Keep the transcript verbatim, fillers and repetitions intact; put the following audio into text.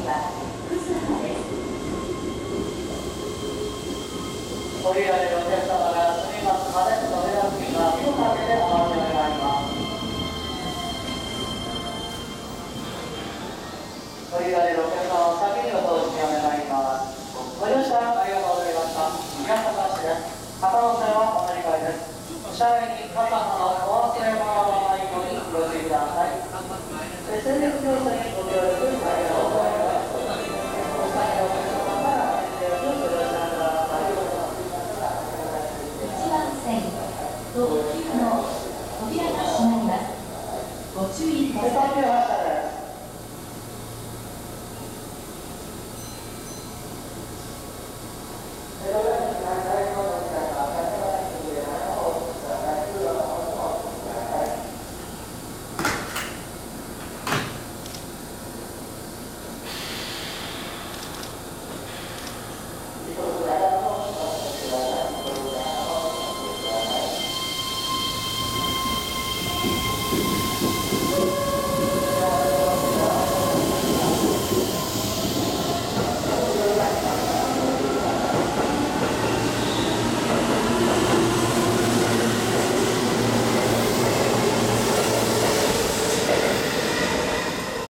はクスハです。 降りられるお客様が済みますまで扉付近は火をかけてお待ちを願います。降りられるお客様を先にお通しにお願いします。ご乗車ありがとうございました。宮坂市です。片野線はお乗り換えです。車内に傘などお忘れ物がないようにご注意ください。 エスエヌエス 乗車に